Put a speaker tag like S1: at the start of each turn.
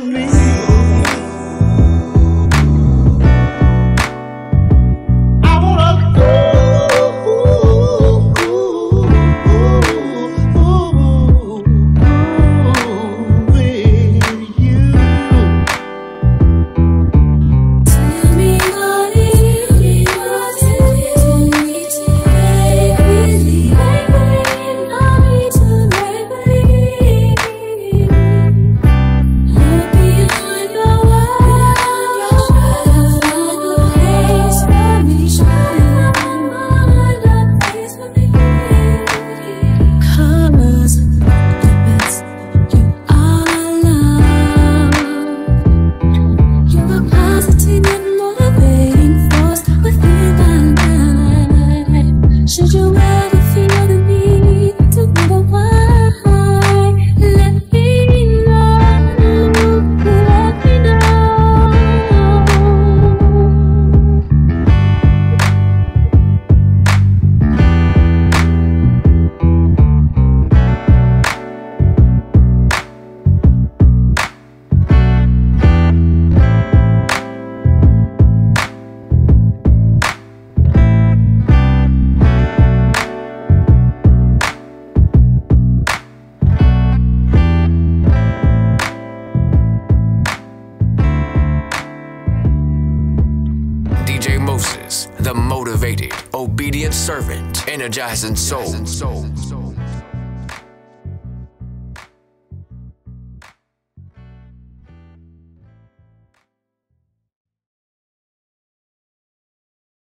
S1: me. I wanna with you.
S2: Tell me what it is you need to make believe. I need to make believe. Look behind the world, try to find a place for me. Try to find a place for me. 'Cause the best you are love. You're a positive and motivating force within my life. Should you ever feel the need to wonder why, let me know, let me know.
S3: DJ Moses, the motivated, obedient servant, energizing soul.